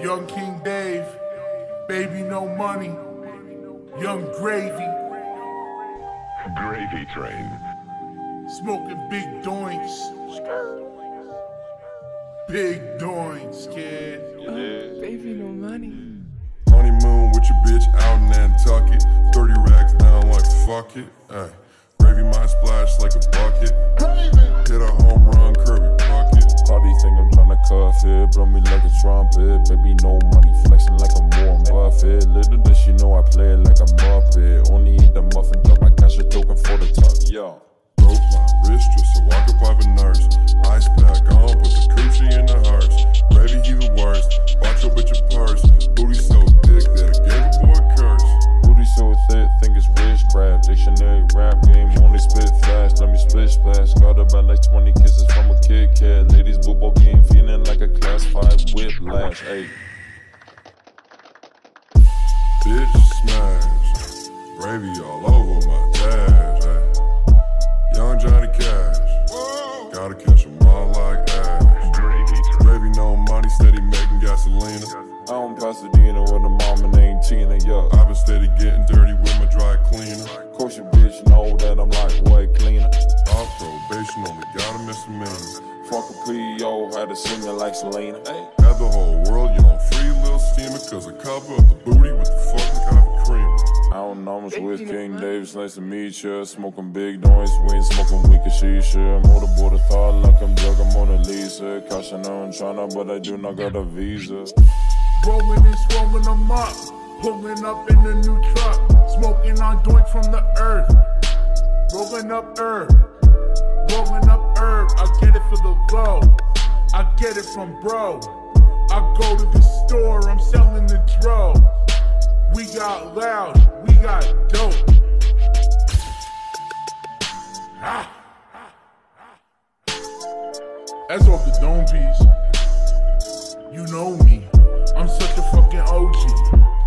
Young King Dave, baby no money, young gravy. Gravy train. Smoking big doinks. Big doinks, kid. Baby no money. Honeymoon with your bitch out in Nantucket. 30 racks down like fuck it. Ay. Gravy might splash like a bucket. Hit a home run, Kirby bucket. Party think I'm tryna cuff it, blow me like a trumpet. Baby no money, flexing like I'm Warren Buffett. Little does she know I play it like a Muppet. Only eat the muffin top, I cash a token for the top. Yo. Broke my wrist just so I could pipe a nurse. Ice pack on, put the coochie in the hearse. Gravy, he the worst. Bought your bitch a purse. Booty so thick that it gave a boy a curse. Booty so thick, think it's witchcraft. Dictionary rap game, only spit fast. Let me split splash. Got about like 20 kisses from a Kit Kat. Ladies boobo game, feeling like a class 5 whiplash. Ayy. Bitch smash. Gravy all over my dash. Ay. Young Johnny Cash. Gotta catch 'em all like ash. Gravy no money, steady making gasolina. I'm Pasadena with a mama named Tina, yeah. I've been steady getting dirty with my dry cleaner. Course your bitch know that I'm like way cleaner. Off probation, only got a misdemeanor. Fuck a PO, had to sing it like Selena. Hey. Had the whole world, you on free little steamer. Cause I cover up the booty with the fucking coffee creamer. I don't know, I'm with King Davis, nice to meet ya. Smoking big noise, we ain't smoking weak as shisha. Motorboard a thought like I'm drug, I'm Mona Lisa. Caution on China, but I do not got a visa. Rolling and swollen them up, pulling up in the new truck, smoking on doink from the earth. Rolling up herb, I get it for the low, I get it from bro. I go to the store, I'm selling the dro. We got loud, we got dope. That's off the dome piece. You know me, I'm such a fucking OG.